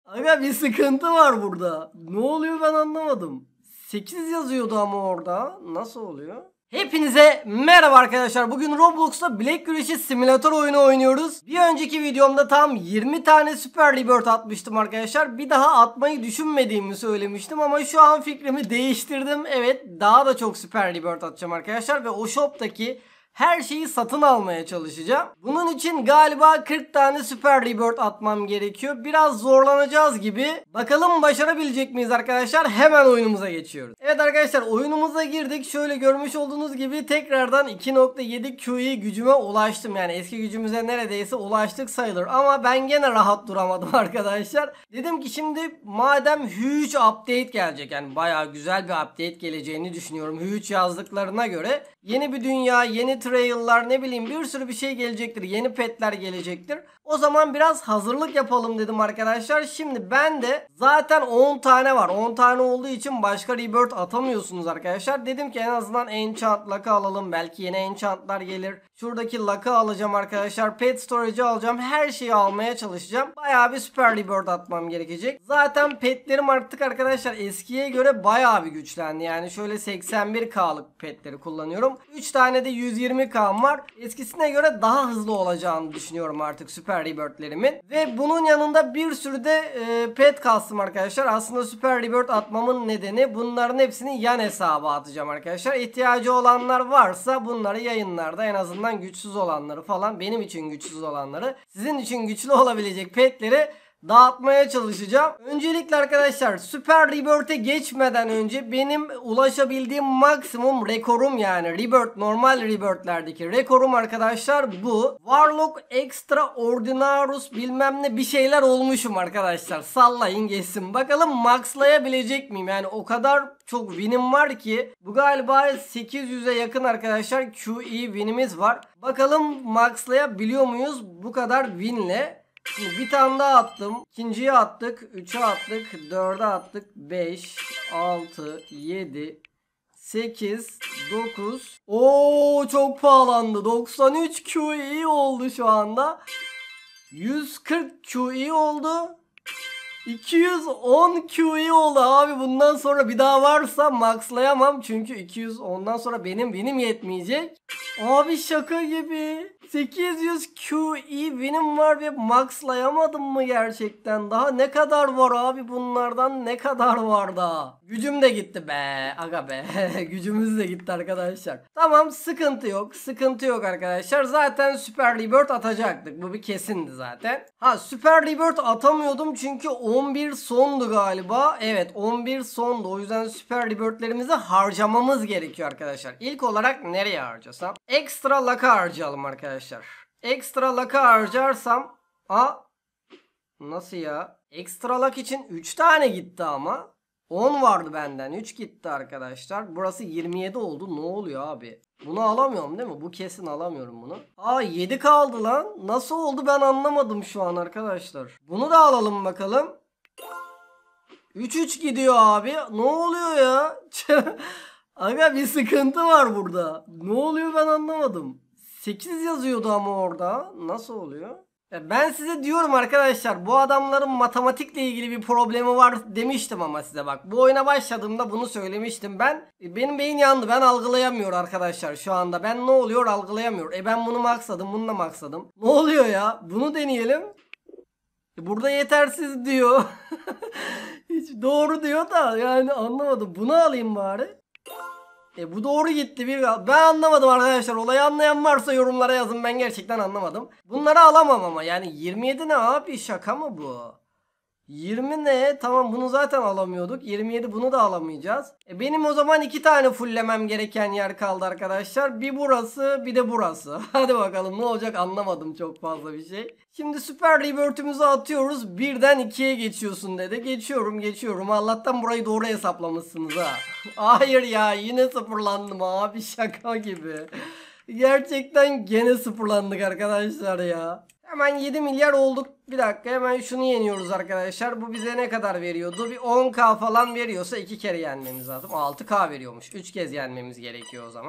Aga bir sıkıntı var burada. Ne oluyor ben anlamadım. 8 yazıyordu ama orada. Nasıl oluyor? Hepinize merhaba arkadaşlar. Bugün Roblox'ta bilek güreşi simülatör oyunu oynuyoruz. Bir önceki videomda tam 20 tane Super Rebirth atmıştım arkadaşlar. Bir daha atmayı düşünmediğimi söylemiştim ama şu an fikrimi değiştirdim. Evet, daha da çok Super Rebirth atacağım arkadaşlar ve o shop'taki her şeyi satın almaya çalışacağım. Bunun için galiba 40 tane Super Rebirth atmam gerekiyor. Biraz zorlanacağız gibi. Bakalım başarabilecek miyiz arkadaşlar? Hemen oyunumuza geçiyoruz. Evet arkadaşlar, oyunumuza girdik. Şöyle görmüş olduğunuz gibi tekrardan 2.7 QE gücüme ulaştım. Yani eski gücümüze neredeyse ulaştık sayılır. Ama ben gene rahat duramadım arkadaşlar. Dedim ki şimdi madem huge update gelecek, yani bayağı güzel bir update geleceğini düşünüyorum huge yazdıklarına göre. Yeni bir dünya, yeni trail'lar, ne bileyim bir sürü bir şey gelecektir. Yeni petler gelecektir. O zaman biraz hazırlık yapalım dedim arkadaşlar. Şimdi ben de zaten 10 tane var. 10 tane olduğu için başka rebirth atamıyorsunuz arkadaşlar. Dedim ki en azından enchant luck'ı alalım. Belki yeni enchantlar gelir. Şuradaki luck'ı alacağım arkadaşlar. Pet storage'ı alacağım. Her şeyi almaya çalışacağım. Bayağı bir super rebirth atmam gerekecek. Zaten petlerim artık arkadaşlar eskiye göre bayağı bir güçlendi. Yani şöyle 81K'lık petleri kullanıyorum. 3 tane de 120K'm var. Eskisine göre daha hızlı olacağını düşünüyorum artık Super Rebirth'lerimin. Ve bunun yanında bir sürü de pet kastım arkadaşlar. Aslında Super Rebirth atmamın nedeni bunların hepsini yan hesaba atacağım arkadaşlar. İhtiyacı olanlar varsa bunları yayınlarda, en azından güçsüz olanları falan, benim için güçsüz olanları, sizin için güçlü olabilecek petleri dağıtmaya çalışacağım. Öncelikle arkadaşlar Super Rebirth'e geçmeden önce benim ulaşabildiğim maksimum rekorum, yani Rebirth, normal Rebirth'lerdeki rekorum arkadaşlar bu. Warlock Extraordinarus bilmem ne bir şeyler olmuşum arkadaşlar. Sallayın geçsin. Bakalım maxlayabilecek miyim? Yani o kadar çok win'im var ki. Bu galiba 800'e yakın arkadaşlar QE win'imiz var. Bakalım maxlayabiliyor muyuz bu kadar win'le? Şimdi bir tane daha attım. İkinciyi attık. 3'e attık. 4'e attık. 5, 6, 7, 8, 9. Oo, çok pahalandı. 93 QE oldu şu anda. 140 QE oldu. 210 QE oldu abi. Bundan sonra bir daha varsa maxlayamam. Çünkü 210'dan sonra benim win'im yetmeyecek. Abi şaka gibi. 800 QE win'im var ve maxlayamadım mı gerçekten? Daha ne kadar var abi, bunlardan ne kadar var daha? Gücüm de gitti be. Aga be. Gücümüz de gitti arkadaşlar. Tamam, sıkıntı yok. Sıkıntı yok arkadaşlar. Zaten Super Rebirth atacaktık. Bu bir kesindi zaten. Ha, Super Rebirth atamıyordum çünkü 11 sondu galiba. Evet, 11 sondu. O yüzden Super Rebirth'lerimizi harcamamız gerekiyor arkadaşlar. İlk olarak nereye harcasam? Extra luck'a harcayalım arkadaşlar. Extra luck'a harcarsam... Nasıl ya? Extra luck için 3 tane gitti ama. 10 vardı benden. 3 gitti arkadaşlar. Burası 27 oldu. Ne oluyor abi? Bunu alamıyorum değil mi? Bu kesin alamıyorum bunu. 7 kaldı lan. Nasıl oldu ben anlamadım şu an arkadaşlar. Bunu da alalım bakalım. 3-3 gidiyor abi. Ne oluyor ya? Aga bir sıkıntı var burada. Ne oluyor ben anlamadım. 8 yazıyordu ama orada. Nasıl oluyor? Ben size diyorum arkadaşlar, bu adamların matematikle ilgili bir problemi var demiştim ama size bak. Bu oyuna başladığımda bunu söylemiştim ben. Benim beyin yandı. Ben algılayamıyor arkadaşlar şu anda. Ben ne oluyor algılayamıyor. Ben bunu maxladım, bunu da maxladım. Ne oluyor ya? Bunu deneyelim. Burada yetersiz diyor. Hiç doğru diyor da yani anlamadım. Bunu alayım bari. Bu doğru gitti. Ben anlamadım arkadaşlar. Olayı anlayan varsa yorumlara yazın. Ben gerçekten anlamadım. Bunları alamam ama. Yani 27 ne abi? Şaka mı bu? 20 ne? Tamam, bunu zaten alamıyorduk. 27 bunu da alamayacağız. Benim o zaman 2 tane fulllemem gereken yer kaldı arkadaşlar. Bir burası, bir de burası. Hadi bakalım ne olacak, anlamadım çok fazla bir şey. Şimdi Super Rebirth'ümüzü atıyoruz. 1'den 2'ye geçiyorsun dedi. Geçiyorum. Allah'tan burayı doğru hesaplamışsınız ha. Hayır ya, yine sıfırlandım abi, şaka gibi. Gerçekten gene sıfırlandık arkadaşlar ya. Hemen 7 milyar olduk. Bir dakika, hemen şunu yeniyoruz arkadaşlar. Bu bize ne kadar veriyordu? Bir 10K falan veriyorsa 2 kere yenmemiz lazım. 6K veriyormuş. 3 kez yenmemiz gerekiyor o zaman.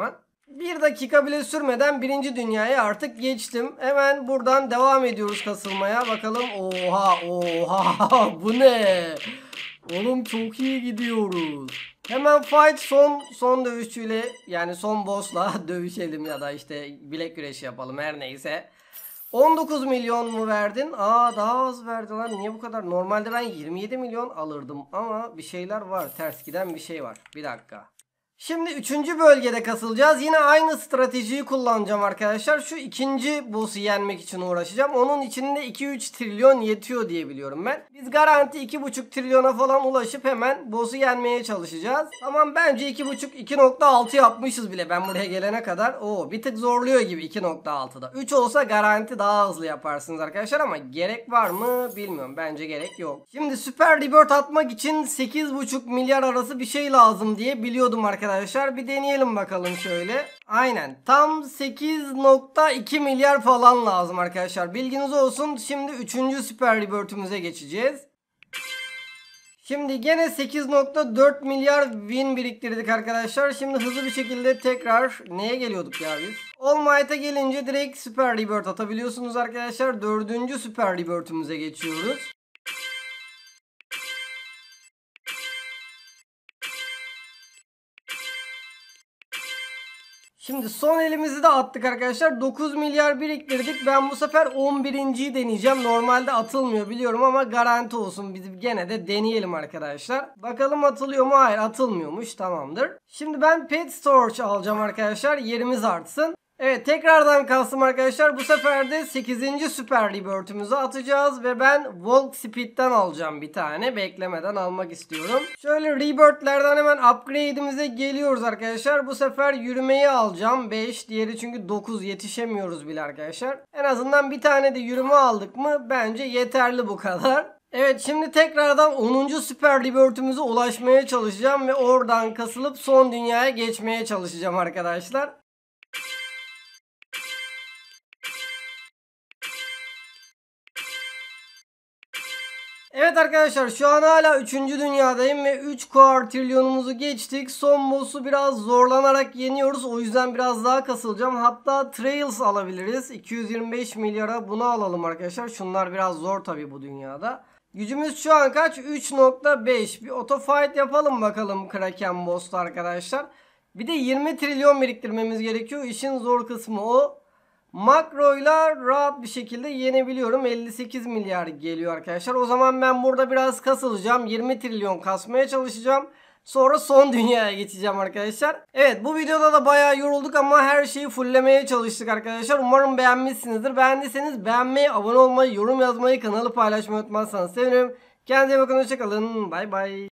1 dakika bile sürmeden birinci dünyaya artık geçtim. Hemen buradan devam ediyoruz kasılmaya. Bakalım. Oha oha bu ne? Oğlum çok iyi gidiyoruz. Hemen fight son dövüşçüyle yani son boss'la dövüşelim ya da işte bilek güreşi yapalım her neyse. 19 milyon mu verdin? Aa daha az verdi lan. Niye bu kadar? Normalde ben 27 milyon alırdım ama bir şeyler var. Ters giden bir şey var. Bir dakika. Şimdi 3. bölgede kasılacağız. Yine aynı stratejiyi kullanacağım arkadaşlar. Şu ikinci boss'u yenmek için uğraşacağım. Onun içinde 2-3 trilyon yetiyor diye biliyorum ben. Biz garanti 2,5 trilyona falan ulaşıp hemen boss'u yenmeye çalışacağız. Tamam bence 2,5-2,6 yapmışız bile ben buraya gelene kadar. Oo bir tık zorluyor gibi 2,6'da. 3 olsa garanti daha hızlı yaparsınız arkadaşlar ama gerek var mı bilmiyorum. Bence gerek yok. Şimdi Super Rebirth atmak için 8,5 milyar arası bir şey lazım diye biliyordum arkadaşlar. Bir deneyelim bakalım şöyle. Aynen. Tam 8,2 milyar falan lazım arkadaşlar. Bilginiz olsun. Şimdi 3. Super Rebirth'ümüze geçeceğiz. Şimdi gene 8,4 milyar win biriktirdik arkadaşlar. Şimdi hızlı bir şekilde tekrar neye geliyorduk ya biz? All Might'a gelince direkt Super Rebirth atabiliyorsunuz arkadaşlar. 4. Super Rebirth'ümüze geçiyoruz. Şimdi son elimizi de attık arkadaşlar. 9 milyar biriktirdik. Ben bu sefer 11.yi deneyeceğim. Normalde atılmıyor biliyorum ama garanti olsun. Biz gene de deneyelim arkadaşlar. Bakalım atılıyor mu? Hayır atılmıyormuş. Tamamdır. Şimdi ben Pet Storage alacağım arkadaşlar. Yerimiz artsın. Evet tekrardan kastım arkadaşlar. Bu sefer de 8. Super Rebirth'ümüzü atacağız. Ve ben Walk Speed'den alacağım bir tane. Beklemeden almak istiyorum. Şöyle Rebirth'lerden hemen upgrade'imize geliyoruz arkadaşlar. Bu sefer yürümeyi alacağım. 5. Diğeri çünkü 9 yetişemiyoruz bile arkadaşlar. En azından bir tane de yürüme aldık mı bence yeterli bu kadar. Evet şimdi tekrardan 10. Super Rebirth'ümüze ulaşmaya çalışacağım. Ve oradan kasılıp son dünyaya geçmeye çalışacağım arkadaşlar. Evet arkadaşlar şu an hala 3. dünyadayım ve 3 kuartrilyonumuzu geçtik. Son boss'u biraz zorlanarak yeniyoruz. O yüzden biraz daha kasılacağım. Hatta Trails alabiliriz. 225 milyara bunu alalım arkadaşlar. Şunlar biraz zor tabi bu dünyada. Gücümüz şu an kaç? 3,5. Bir auto fight yapalım bakalım Kraken boss'ta arkadaşlar. Bir de 20 trilyon biriktirmemiz gerekiyor. İşin zor kısmı o. Makroyla rahat bir şekilde yenebiliyorum. 58 milyar geliyor arkadaşlar. O zaman ben burada biraz kasılacağım. 20 trilyon kasmaya çalışacağım. Sonra son dünyaya geçeceğim arkadaşlar. Evet bu videoda da bayağı yorulduk ama her şeyi fulllemeye çalıştık arkadaşlar. Umarım beğenmişsinizdir. Beğendiyseniz beğenmeyi, abone olmayı, yorum yazmayı, kanalı paylaşmayı unutmazsanız sevinirim. Kendinize bakın, hoşçakalın. Bay bay.